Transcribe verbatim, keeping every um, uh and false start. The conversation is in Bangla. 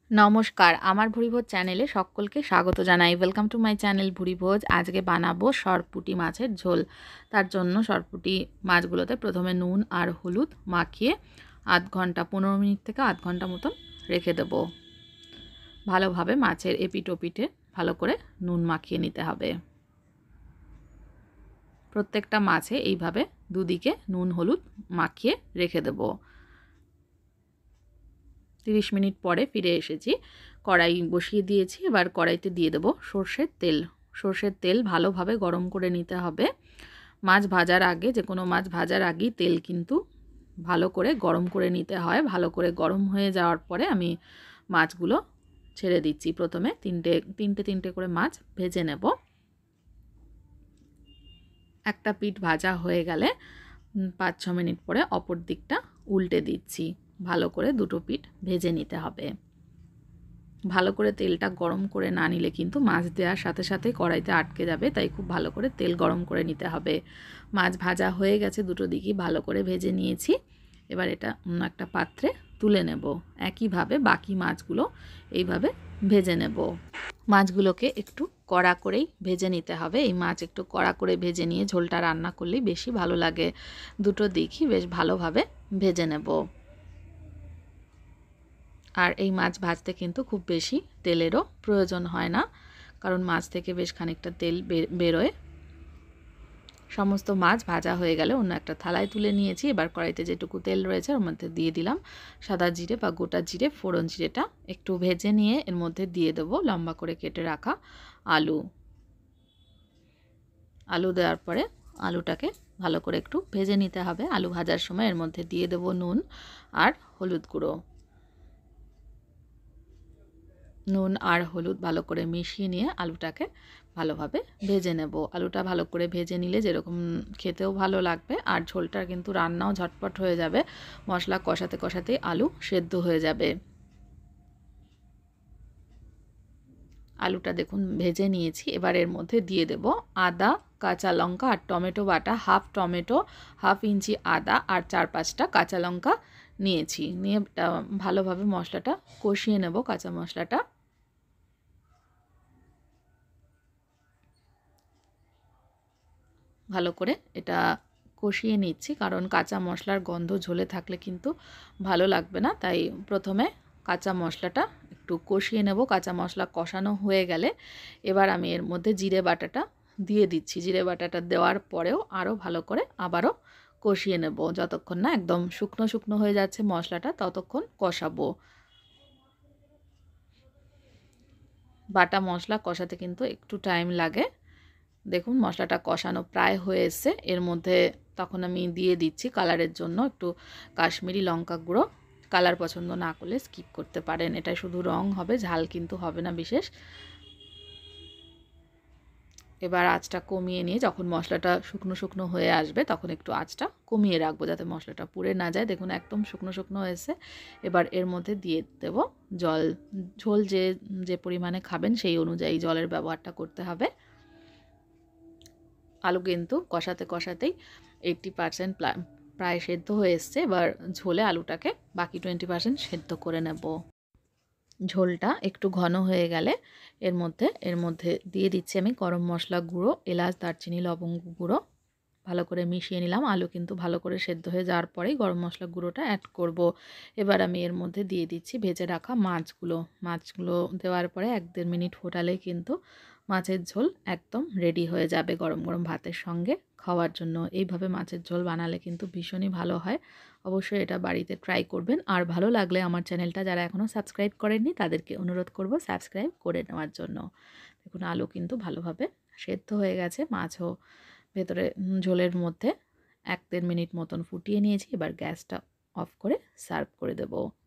নমস্কার, আমার ভুরিভোজ চ্যানেলে সকলকে স্বাগত জানাই। ওয়েলকাম টু মাই চ্যানেল ভুরিভোজ। আজকে বানাবো সরপুঁটি মাছের ঝোল। তার জন্য সরপুঁটি মাছগুলোতে প্রথমে নুন আর হলুদ মাখিয়ে আধ ঘন্টা পনেরো মিনিট থেকে আধ ঘন্টা মতন রেখে দেবো। ভালোভাবে মাছের এপিট ওপিটে ভালো করে নুন মাখিয়ে নিতে হবে। প্রত্যেকটা মাছে এইভাবে দুদিকে নুন হলুদ মাখিয়ে রেখে দেবো। তিরিশ মিনিট পরে ফিরে এসেছি। কড়াই বসিয়ে দিয়েছি। এবার কড়াইতে দিয়ে দেবো সর্ষের তেল। সর্ষের তেল ভালোভাবে গরম করে নিতে হবে। মাছ ভাজার আগে, যে কোনো মাছ ভাজার আগেই তেল কিন্তু ভালো করে গরম করে নিতে হয়। ভালো করে গরম হয়ে যাওয়ার পরে আমি মাছগুলো ছেড়ে দিচ্ছি। প্রথমে তিনটে তিনটে তিনটে করে মাছ ভেজে নেব। একটা পিঠ ভাজা হয়ে গেলে পাঁচ ছ মিনিট পরে অপর দিকটা উল্টে দিচ্ছি। ভালো করে দুটো পিঠ ভেজে নিতে হবে। ভালো করে তেলটা গরম করে না নিলে কিন্তু মাছ দেওয়ার সাথে সাথে কড়াইতে আটকে যাবে, তাই খুব ভালো করে তেল গরম করে নিতে হবে। মাছ ভাজা হয়ে গেছে, দুটো দিকই ভালো করে ভেজে নিয়েছি। এবার এটা অন্য একটা পাত্রে তুলে নেব। একইভাবে বাকি মাছগুলো এইভাবে ভেজে নেব। মাছগুলোকে একটু কড়া করেই ভেজে নিতে হবে। এই মাছ একটু কড়া করে ভেজে নিয়ে ঝোলটা রান্না করলেই বেশি ভালো লাগে। দুটো দিকই বেশ ভালোভাবে ভেজে নেব। আর এই মাছ ভাজতে কিন্তু খুব বেশি তেলেরও প্রয়োজন হয় না, কারণ মাছ থেকে বেশ খানিকটা তেল বেরোয়। সমস্ত মাছ ভাজা হয়ে গেলে অন্য একটা থালায় তুলে নিয়েছি। এবার কড়াইতে যেটুকু তেল রয়েছে ওর মধ্যে দিয়ে দিলাম সাদা জিরে বা গোটা জিরে, ফোড়ন জিরেটা একটু ভেজে নিয়ে এর মধ্যে দিয়ে দেবো লম্বা করে কেটে রাখা আলু। আলু দেওয়ার পরে আলুটাকে ভালো করে একটু ভেজে নিতে হবে। আলু ভাজার সময় এর মধ্যে দিয়ে দেবো নুন আর হলুদ গুঁড়ো। নুন আর হলুদ ভালো করে মিশিয়ে নিয়ে আলুটাকে ভালোভাবে ভেজে নেব। আলুটা ভালো করে ভেজে নিলে যেরকম খেতেও ভালো লাগবে আর ঝোলটা কিন্তু রান্নাও ঝটপট হয়ে যাবে। মশলা কষাতে কষাতেই আলু সেদ্ধ হয়ে যাবে। আলুটা দেখুন ভেজে নিয়েছি। এবার এর মধ্যে দিয়ে দেব আদা, কাঁচা লঙ্কা আর টমেটো বাটা। হাফ টমেটো, হাফ ইঞ্চি আদা আর চার পাঁচটা কাঁচা লঙ্কা নিয়েছি। নিয়ে ভালোভাবে মশলাটা কষিয়ে নেব। কাঁচা মশলাটা ভালো করে এটা কষিয়ে নিচ্ছি, কারণ কাঁচা মশলার গন্ধ ঝোলে থাকলে কিন্তু ভালো লাগবে না। তাই প্রথমে কাঁচা মশলাটা একটু কষিয়ে নেব। কাঁচা মশলা কষানো হয়ে গেলে এবার আমি এর মধ্যে জিরে বাটাটা দিয়ে দিচ্ছি। জিরে বাটাটা দেওয়ার পরেও আরও ভালো করে আবারও কষিয়ে নেব। যতক্ষণ না একদম শুকনো শুকনো হয়ে যাচ্ছে মশলাটা, ততক্ষণ কষাবো। বাটা মশলা কষাতে কিন্তু একটু টাইম লাগে। দেখুন মশলাটা কষানো প্রায় হয়ে এসছে। এর মধ্যে তখন আমি দিয়ে দিচ্ছি কালারের জন্য একটু কাশ্মীরি লঙ্কা গুঁড়ো। কালার পছন্দ না করলে স্কিপ করতে পারেন, এটা শুধু রং হবে, ঝাল কিন্তু হবে না বিশেষ। এবার আঁচটা কমিয়ে নিয়ে যখন মশলাটা শুকনো শুকনো হয়ে আসবে তখন একটু আঁচটা কমিয়ে রাখবো যাতে মশলাটা পুড়ে না যায়। দেখুন একদম শুকনো শুকনো হয়েছে। এবার এর মধ্যে দিয়ে দেব জল। ঝোল যে যে পরিমাণে খাবেন সেই অনুযায়ী জলের ব্যবহারটা করতে হবে। আলু কিন্তু কষাতে কষাতেই এইট্টি পারসেন্ট প্রায় সেদ্ধ হয়ে এসছে। এবার ঝোলে আলুটাকে বাকি টোয়েন্টি পারসেন্ট সেদ্ধ করে নেব। ঝোলটা একটু ঘন হয়ে গেলে এর মধ্যে এর মধ্যে দিয়ে দিচ্ছি আমি গরম মশলা গুঁড়ো, এলাচ, দারচিনি, লবঙ্গ গুঁড়ো। ভালো করে মিশিয়ে নিলাম। আলু কিন্তু ভালো করে সেদ্ধ হয়ে যাওয়ার পরেই গরম মশলা গুঁড়োটা অ্যাড করব। এবার আমি এর মধ্যে দিয়ে দিচ্ছি ভেজে রাখা মাছগুলো। মাছগুলো দেওয়ার পরে এক দেড় মিনিট ফোটালেই কিন্তু মাছের ঝোল একদম রেডি হয়ে যাবে গরম গরম ভাতের সঙ্গে খাওয়ার জন্য। এইভাবে মাছের ঝোল বানালে কিন্তু ভীষণই ভালো হয়। অবশ্যই এটা বাড়িতে ট্রাই করবেন। আর ভালো লাগলে আমার চ্যানেলটা যারা এখনও সাবস্ক্রাইব করেননি তাদেরকে অনুরোধ করব সাবস্ক্রাইব করে নেওয়ার জন্য। দেখুন আলু কিন্তু ভালোভাবে সেদ্ধ হয়ে গেছে। মাছও ভেতরে ঝোলের মধ্যে এক দেড় মিনিট মতন ফুটিয়ে নিয়েছি। এবার গ্যাসটা অফ করে সার্ভ করে দেব।